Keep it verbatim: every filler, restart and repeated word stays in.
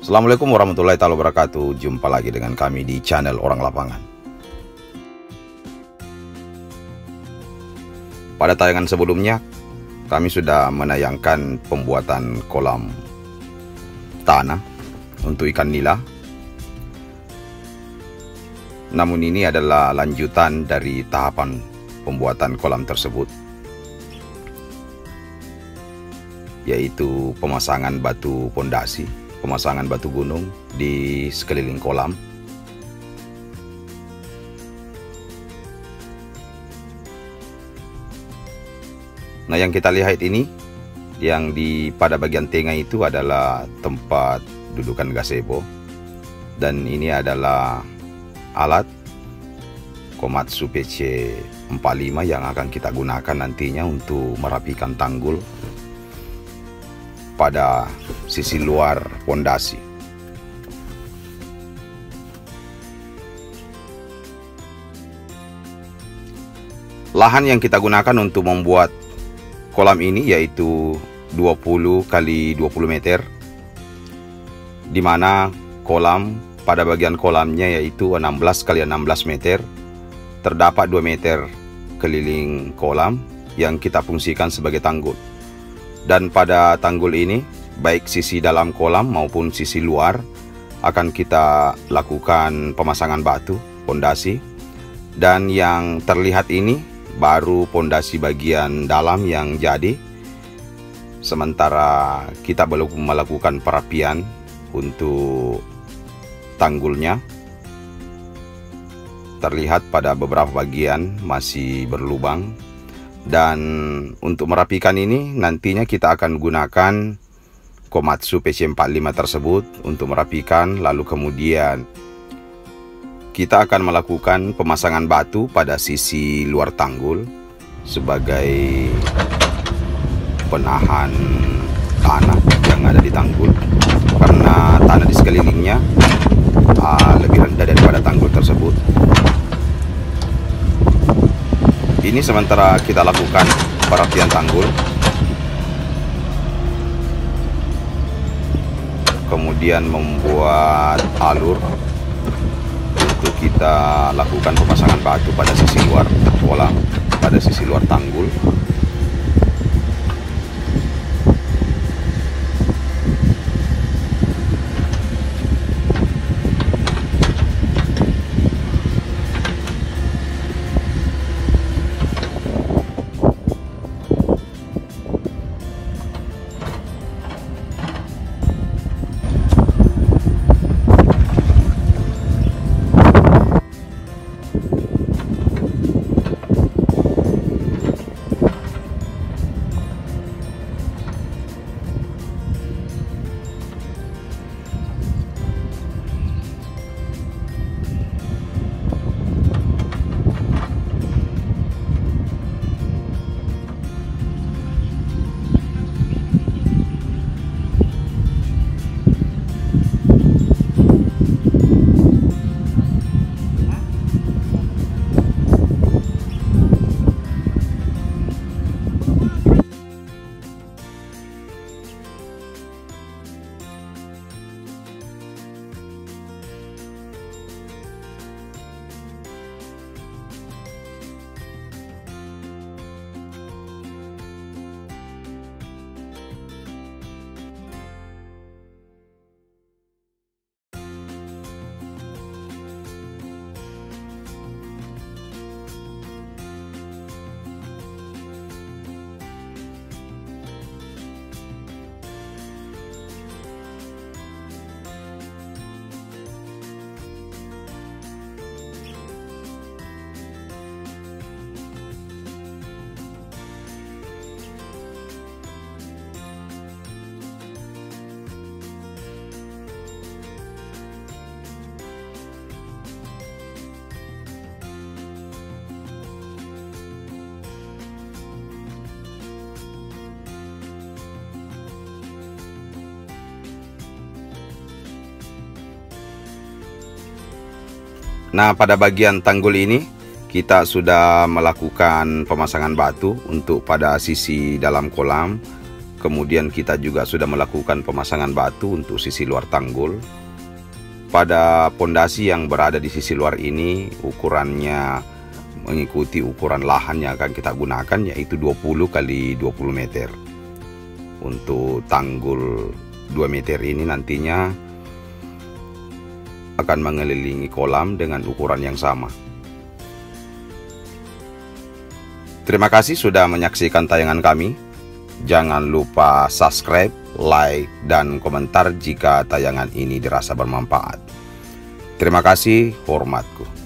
Assalamualaikum warahmatullahi wabarakatuh. Jumpa lagi dengan kami di channel Orang Lapangan. Pada tayangan sebelumnya, kami sudah menayangkan pembuatan kolam tanah untuk ikan nila. Namun ini adalah lanjutan dari tahapan pembuatan kolam tersebut, yaitu pemasangan batu pondasi, pemasangan batu gunung di sekeliling kolam. Nah, yang kita lihat ini, yang di pada bagian tengah itu adalah tempat dudukan gazebo, dan ini adalah alat Komatsu P C empat puluh lima yang akan kita gunakan nantinya untuk merapikan tanggul pada sisi luar pondasi. Lahan yang kita gunakan untuk membuat kolam ini yaitu dua puluh kali dua puluh meter, di mana kolam pada bagian kolamnya yaitu enam belas kali enam belas meter. Terdapat dua meter keliling kolam yang kita fungsikan sebagai tanggul. Dan pada tanggul ini, baik sisi dalam kolam maupun sisi luar, akan kita lakukan pemasangan batu pondasi. Dan yang terlihat ini baru pondasi bagian dalam yang jadi, sementara kita belum melakukan perapian untuk tanggulnya. Terlihat pada beberapa bagian masih berlubang. Dan untuk merapikan ini nantinya kita akan gunakan Komatsu P C empat puluh lima tersebut untuk merapikan. Lalu kemudian kita akan melakukan pemasangan batu pada sisi luar tanggul sebagai penahan tanah yang ada di tanggul, karena tanah di sekelilingnya uh, lebih rendah daripada tanggul tersebut. Ini sementara kita lakukan perapian tanggul, kemudian membuat alur untuk kita lakukan pemasangan batu pada sisi luar kolam, pada sisi luar tanggul. Nah, pada bagian tanggul ini kita sudah melakukan pemasangan batu untuk pada sisi dalam kolam, Kemudian kita juga sudah melakukan pemasangan batu untuk sisi luar tanggul. Pada pondasi yang berada di sisi luar ini, ukurannya mengikuti ukuran lahan yang akan kita gunakan, yaitu dua puluh kali dua puluh meter. Untuk tanggul dua meter ini nantinya akan mengelilingi kolam dengan ukuran yang sama. Terima kasih sudah menyaksikan tayangan kami. Jangan lupa subscribe, like, dan komentar jika tayangan ini dirasa bermanfaat. Terima kasih, hormatku.